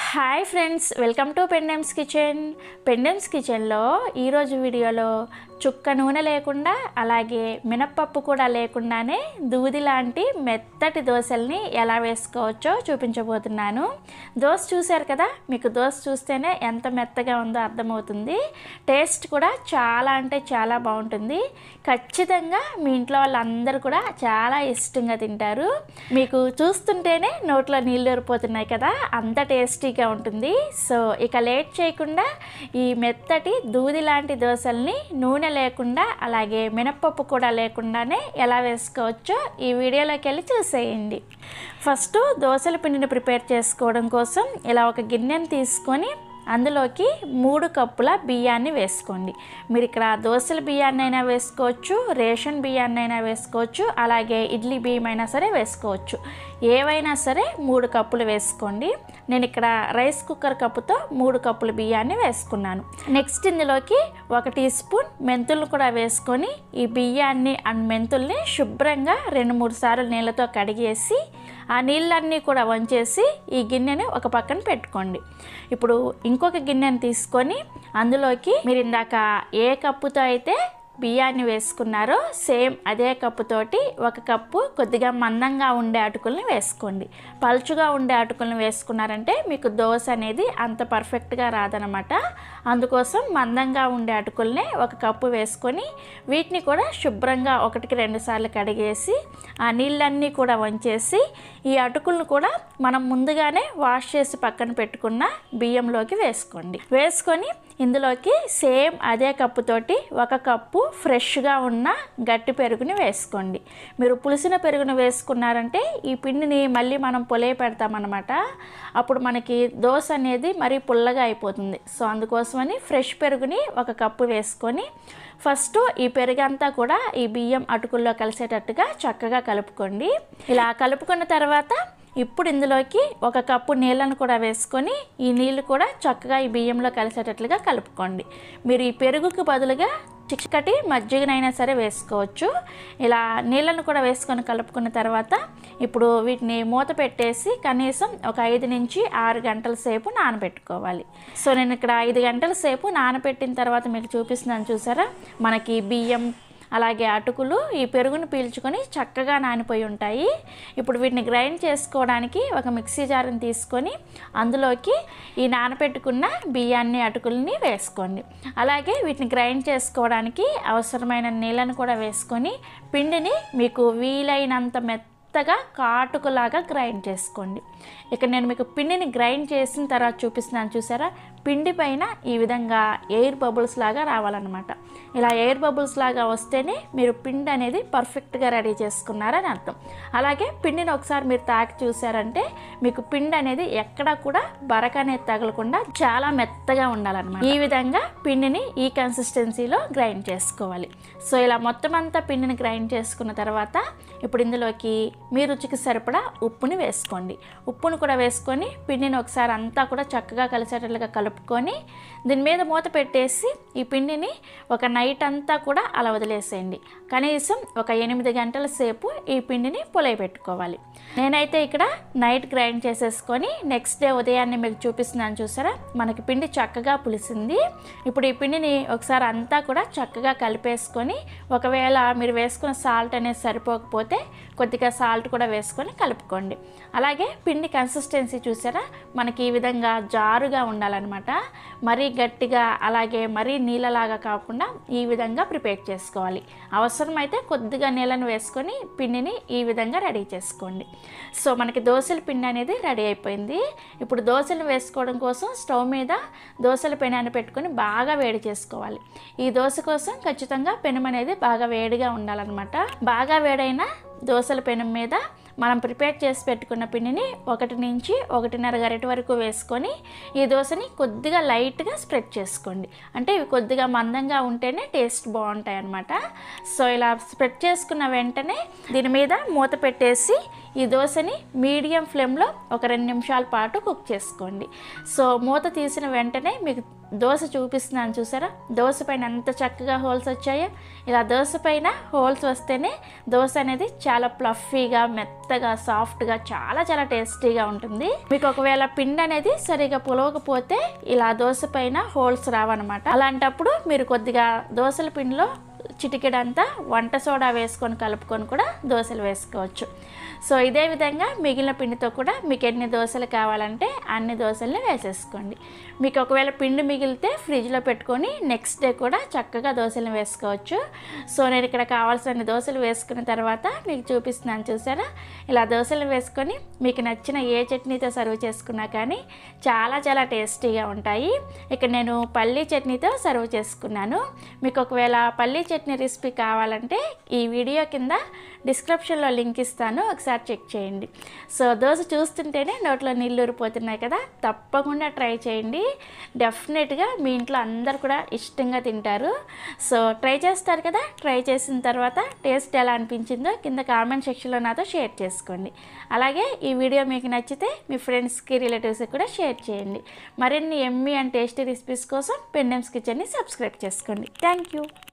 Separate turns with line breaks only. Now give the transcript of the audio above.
Hi friends, welcome to Pendem's kitchen. Pendem's కిచెన్లో ఈరోజు వీడియోలో చుక్క నూనె లేకుండా అలాగే మినప్పప్పు కూడా లేకుండానే దూది లాంటి మెత్తటి దోశల్ని ఎలా వేసుకోవచ్చో చూపించబోతున్నాను. దోశ చూశారు కదా, మీకు దోశ చూస్తేనే ఎంత మెత్తగా ఉందో అర్థమవుతుంది. టేస్ట్ కూడా చాలా అంటే చాలా బాగుంటుంది. ఖచ్చితంగా మీ ఇంట్లో వాళ్ళందరూ కూడా చాలా ఇష్టంగా తింటారు. మీకు చూస్తుంటేనే నోట్లో నీళ్ళు ఊరిపోతున్నాయి కదా, అంత టేస్టీగా ఉంటుంది. సో ఇక లేట్ చేయకుండా ఈ మెత్తటి దూది లాంటి దోశల్ని నూనె లేకుండా అలాగే మినప్పప్పు కూడా లేకుండానే ఎలా వేసుకోవచ్చో ఈ వీడియోలోకి వెళ్ళి చూసేయండి. ఫస్ట్ దోశల పిండిని ప్రిపేర్ చేసుకోవడం కోసం ఇలా ఒక గిన్నెని తీసుకొని అందులోకి 3 కప్పుల బియ్యాన్ని వేసుకోండి. మీరు ఇక్కడ దోశల బియ్యాన్ని అయినా వేసుకోవచ్చు, రేషన్ బియ్యాన్ని అయినా వేసుకోవచ్చు, అలాగే ఇడ్లీ బియ్యం అయినా సరే వేసుకోవచ్చు. ఏవైనా సరే 3 కప్పులు వేసుకోండి. నేను ఇక్కడ రైస్ కుక్కర్ కప్పుతో 3 కప్పుల బియ్యాన్ని వేసుకున్నాను. నెక్స్ట్ ఇందులోకి 1 టీ స్పూన్ మెంతులను కూడా వేసుకొని ఈ బియ్యాన్ని అండ్ మెంతుల్ని శుభ్రంగా 2-3 సార్లు నీళ్ళతో కడిగేసి ఆ నీళ్ళన్నీ కూడా వంచేసి ఈ గిన్నెని ఒక పక్కన పెట్టుకోండి. ఇప్పుడు ఇంకొక గిన్నెని తీసుకొని అందులోకి మీరు ఇందాక ఏ కప్పుతో అయితే బియ్యాన్ని వేసుకున్నారో సేమ్ అదే కప్పుతోటి 1 కప్పు కొద్దిగా మందంగా ఉండే అటుకుల్ని వేసుకోండి. పలుచుగా ఉండే అటుకుల్ని వేసుకున్నారంటే మీకు దోశ అనేది అంత పర్ఫెక్ట్గా రాదనమాట. అందుకోసం మందంగా ఉండే అటుకుల్ని 1 కప్పు వేసుకొని వీటిని కూడా శుభ్రంగా 1-2 సార్లు కడిగేసి ఆ నీళ్ళన్నీ కూడా వంచేసి ఈ అటుకులను కూడా మనం ముందుగానే వాష్ చేసి పక్కన పెట్టుకున్న బియ్యంలోకి వేసుకొని ఇందులోకి సేమ్ అదే కప్పుతోటి 1 కప్పు ఫ్రెష్గా ఉన్న గట్టి పెరుగుని వేసుకోండి. మీరు పులిసిన పెరుగును వేసుకున్నారంటే ఈ పిండిని మళ్ళీ మనం పొలే పెడతామన్నమాట. అప్పుడు మనకి దోశ అనేది మరీ పుల్లగా అయిపోతుంది. సో అందుకోసమని ఫ్రెష్ పెరుగుని 1 కప్పు వేసుకొని ఫస్ట్ ఈ పెరుగంతా కూడా ఈ బియ్యం అటుకుల్లో కలిసేటట్టుగా చక్కగా కలుపుకోండి. ఇలా కలుపుకున్న తర్వాత ఇప్పుడు ఇందులోకి 1 కప్పు నీళ్ళను కూడా వేసుకొని ఈ నీళ్ళు కూడా చక్కగా ఈ బియ్యంలో కలిసేటట్లుగా కలుపుకోండి. మీరు ఈ పెరుగుకు బదులుగా చిక్కటి మజ్జిగనైనా సరే వేసుకోవచ్చు. ఇలా నీళ్ళను కూడా వేసుకొని కలుపుకున్న తర్వాత ఇప్పుడు వీటిని మూత పెట్టేసి కనీసం ఒక 5-6 గంటల సేపు నానబెట్టుకోవాలి. సో నేను ఇక్కడ 5 గంటల సేపు నానబెట్టిన తర్వాత మీకు చూపిస్తున్నాను, చూసారా? మనకి బియ్యం అలాగే అటుకులు ఈ పెరుగును పీల్చుకొని చక్కగా నానిపోయి ఉంటాయి. ఇప్పుడు వీటిని గ్రైండ్ చేసుకోవడానికి ఒక మిక్సీ జార్ని తీసుకొని అందులోకి ఈ నానబెట్టుకున్న బియ్యాన్ని అటుకుల్ని వేసుకోండి. అలాగే వీటిని గ్రైండ్ చేసుకోవడానికి అవసరమైన నీళ్ళను కూడా వేసుకొని పిండిని మీకు వీలైనంత మెత్తగా కాటుకులాగా గ్రైండ్ చేసుకోండి. ఇక్కడ నేను మీకు పిండిని గ్రైండ్ చేసిన తర్వాత చూపిస్తున్నాను, చూసారా? పిండి పైన ఈ విధంగా ఎయిర్ బబుల్స్ లాగా రావాలన్నమాట. ఇలా ఎయిర్ బబుల్స్ లాగా వస్తేనే మీరు పిండి అనేది పర్ఫెక్ట్గా రెడీ చేసుకున్నారని అర్థం. అలాగే పిండిని ఒకసారి మీరు తాకి చూసారంటే మీకు పిండి అనేది ఎక్కడా కూడా బరక అనేది తగలకుండా చాలా మెత్తగా ఉండాలన్నమాట. ఈ విధంగా పిండిని ఈ కన్సిస్టెన్సీలో గ్రైండ్ చేసుకోవాలి. సో ఇలా మొత్తం అంతా పిండిని గ్రైండ్ చేసుకున్న తర్వాత ఇప్పుడు ఇందులోకి మీ రుచికి సరిపడా ఉప్పుని వేసుకోండి. ఉప్పును కూడా వేసుకొని పిండిని ఒకసారి అంతా కూడా చక్కగా కలిసేటట్లుగా కలుపుకొని దీని మీద మూత పెట్టేసి ఈ పిండిని ఒక నైట్ అంతా కూడా అలా వదిలేసేయండి. కనీసం ఒక 8 గంటల సేపు ఈ పిండిని పులియబెట్టుకోవాలి. నేనైతే ఇక్కడ నైట్ గ్రైండ్ చేసేసుకొని నెక్స్ట్ డే ఉదయాన్నే మీకు చూపిస్తున్నాను, చూసారా? మనకి పిండి చక్కగా పులిసింది. ఇప్పుడు ఈ పిండిని ఒకసారి అంతా కూడా చక్కగా కలిపేసుకొని ఒకవేళ మీరు వేసుకున్న సాల్ట్ అనేది సరిపోకపోతే కొద్దిగా సాల్ట్ కూడా వేసుకొని కలుపుకోండి. అలాగే పిండి కన్సిస్టెన్సీ చూసారా? మనకి ఈ విధంగా జారుగా ఉండాలన్నమాట. మరీ గట్టిగా అలాగే మరీ నీళ్ళలాగా కాకుండా ఈ విధంగా ప్రిపేర్ చేసుకోవాలి. అవసరమైతే కొద్దిగా నీళ్ళను వేసుకొని పిండిని ఈ విధంగా రెడీ చేసుకోండి. సో మనకి దోశల పిండి అనేది రెడీ అయిపోయింది. ఇప్పుడు దోశలు వేసుకోవడం కోసం స్టవ్ మీద దోశల పెనాన్ని పెట్టుకొని బాగా వేడి చేసుకోవాలి. ఈ దోశ కోసం ఖచ్చితంగా పెనం అనేది బాగా వేడిగా ఉండాలన్నమాట. బాగా వేడైన దోశల పెనం మీద మనం ప్రిపేర్ చేసి పెట్టుకున్న పిండిని 1-1.5 గరిటె వరకు వేసుకొని ఈ దోశని కొద్దిగా లైట్గా స్ప్రెడ్ చేసుకోండి. అంటే ఇవి కొద్దిగా మందంగా ఉంటేనే టేస్ట్ బాగుంటాయి అన్నమాట. సో ఇలా స్ప్రెడ్ చేసుకున్న వెంటనే దీని మీద మూత పెట్టేసి ఈ దోశని మీడియం ఫ్లేమ్లో ఒక 2 నిమిషాల పాటు కుక్ చేసుకోండి. సో మూత తీసిన వెంటనే మీకు దోశ చూపిస్తున్నాను, చూసారా? దోశ పైన ఎంత చక్కగా హోల్స్ వచ్చాయో. ఇలా దోశ పైన హోల్స్ వస్తేనే దోశ అనేది చాలా ప్లఫీగా మెత్త మెత్తగా సాఫ్ట్గా చాలా చాలా టేస్టీగా ఉంటుంది. మీకు ఒకవేళ పిండి అనేది సరిగా పులవకపోతే ఇలా దోశ పైన హోల్స్ రావన్నమాట. అలాంటప్పుడు మీరు కొద్దిగా దోశల పిండిలో చిటికెడంతా వంట సోడా వేసుకొని కలుపుకొని కూడా దోశలు వేసుకోవచ్చు. సో ఇదే విధంగా మిగిలిన పిండితో కూడా మీకు ఎన్ని దోశలు కావాలంటే అన్ని దోశల్ని వేసేసుకోండి. మీకు ఒకవేళ పిండి మిగిలితే ఫ్రిడ్జ్లో పెట్టుకొని నెక్స్ట్ డే కూడా చక్కగా దోశలు వేసుకోవచ్చు. సో నేను ఇక్కడ కావాల్సిన దోశలు వేసుకున్న తర్వాత మీకు చూపిస్తున్నాను, చూసారా? ఇలా దోశలు వేసుకొని మీకు నచ్చిన ఏ చట్నీతో సర్వ్ చేసుకున్నా కానీ చాలా చాలా టేస్టీగా ఉంటాయి. ఇక్కడ నేను పల్లీ చట్నీతో సర్వ్ చేసుకున్నాను. మీకు ఒకవేళ పల్లీ చట్నీ రెసిపీ కావాలంటే ఈ వీడియో కింద డిస్క్రిప్షన్లో లింక్ ఇస్తాను, ఒకసారి చెక్ చేయండి. సో దోశ చూస్తుంటేనే నోట్లో నీళ్ళు ఊరిపోతున్నాయి కదా, తప్పకుండా ట్రై చేయండి. డెఫినెట్గా మీ ఇంట్లో అందరు కూడా ఇష్టంగా తింటారు. సో ట్రై చేస్తారు కదా, ట్రై చేసిన తర్వాత టేస్ట్ ఎలా అనిపించిందో కింద కామెంట్ సెక్షన్లో నాతో షేర్ చేసుకోండి. అలాగే ఈ వీడియో మీకు నచ్చితే మీ ఫ్రెండ్స్కి రిలేటివ్స్కి కూడా షేర్ చేయండి. మరిన్ని ఎమ్మీ అండ్ టేస్టీ రెసిపీస్ కోసం పెండెమ్స్ కిచెన్ని సబ్స్క్రైబ్ చేసుకోండి. Thank you.